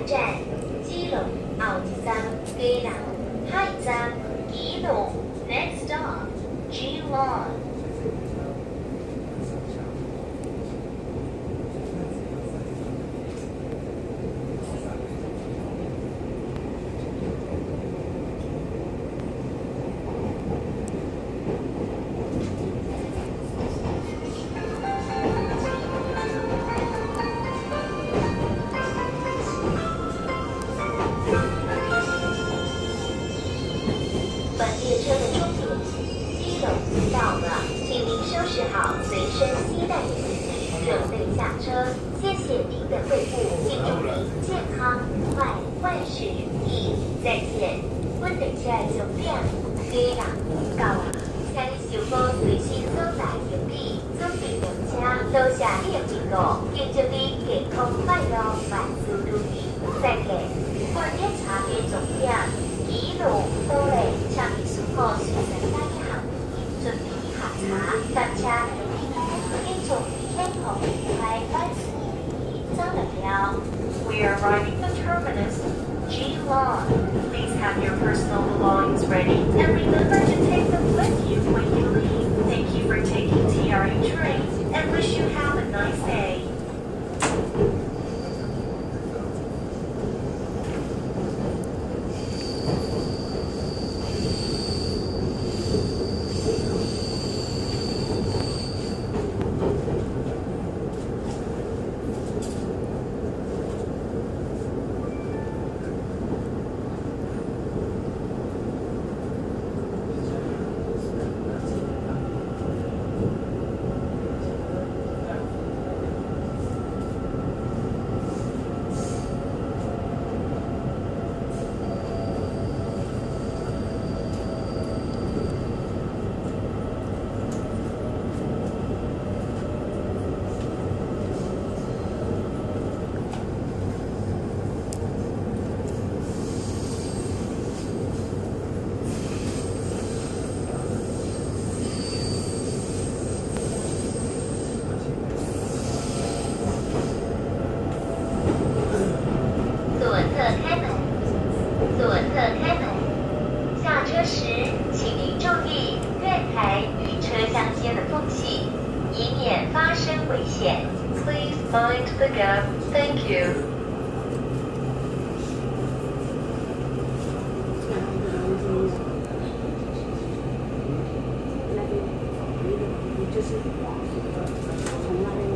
站基隆后一站基隆，下一站基隆 ，Next stop Geelong。本列车的终点基隆到了，请您收拾好随身携带的行李，准备下车。谢谢您的惠顾，敬祝您健康快万事如意，再见。阮列车的终点基隆到了，请你收好随身所带行李，准备上车。多谢你的照顾，敬祝你健康快乐，万事如意，再见。本列车的终点。一路到嚟，请你收好随身带嘅行李，准备下车。搭車請祝你健康愉快，萬事如意，走了。We are arriving at the terminus, Geelong. Please have your personal belongings ready and remember to take them with you when you leave. Thank you for taking TRU train and wish you have a nice day. 下车时，请您注意月台与车厢间的缝隙，以免发生危险。Please mind the gap. Thank you. 就是从那边